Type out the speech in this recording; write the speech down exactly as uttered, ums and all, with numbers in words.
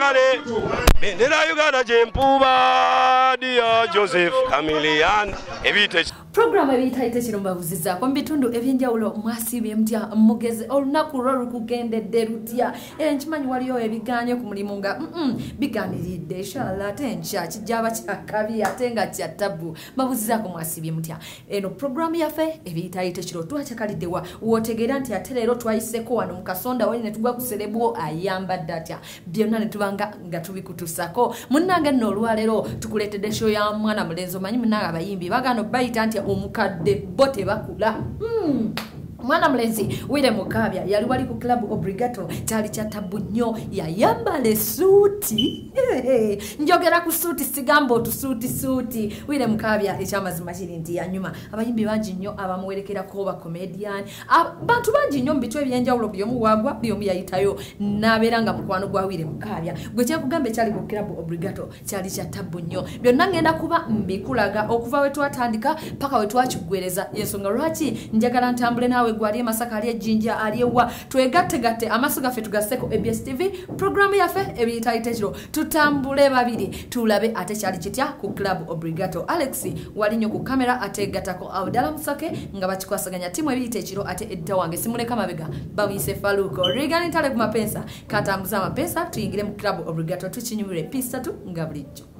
Kale bendera Uganda jempuba dia Joseph Chameleon ebite Program ebita itechiro mbabuziza kwa bitundu ebyenjawulo mwasibe mtya mugeze olunaku lwo lukugende rutya era nkimanyi waliyo ebiganye ku mulimu nga mm biganiridde inshallah tencha kijaba kyakabi atenga kya tabu mbabuziza ko mwasibe mtya eno program yafe ebita itechiro twachakaliddewa wotegera nti aterero twayiseko wano mukasonda wene tugwa kuserebuo ayamba data byonna ne tubanga nga tubikutusako munnange nno olwalero tukuletedde show ya mwana mulenzo manyi munanga abayimbi bagano bayita nti omukadde bote bakula mm. Mwana mlenzi wile mukabya yali wali ku club Obrigato tali cha tabu nnyo yayambale suti njogera ku suti sigambo tu suti suti wile mukabya ekyamazima kiri nti yanyuma abayimbi bangi nnyo abamuwerekera ko ba comedian abantu bangi nnyo mbitwe byenjawulo byomu wagwa byomu yayitayo naberanga mukwano gwa wile mukabya gwe kya kugambe cyali ku club Obrigato cyali cha tabu nnyo byonna ngenda kuba mbikulaga okuva we twatandika paka we twakigwereza yensonga lwaki njagala ntambule nawe gwali masaka ali jinja aliyewa twegatte gatte amasuga fe tugaseko A B S T V program yafe ebiyita itechiro tutambule babiri tulabe ate cyali kitya ku club Obrigato Alex wali nyo ku kamera ate gatako Abdala Musake nga bakikwasaganya timu ebiyita itechiro ate edda wange simuleka mabega bawise Faluko rigani tale ku mapensa katambuza mapensa tuyingire mu club Obrigato tuchinyumire pista tu nga bulijjo.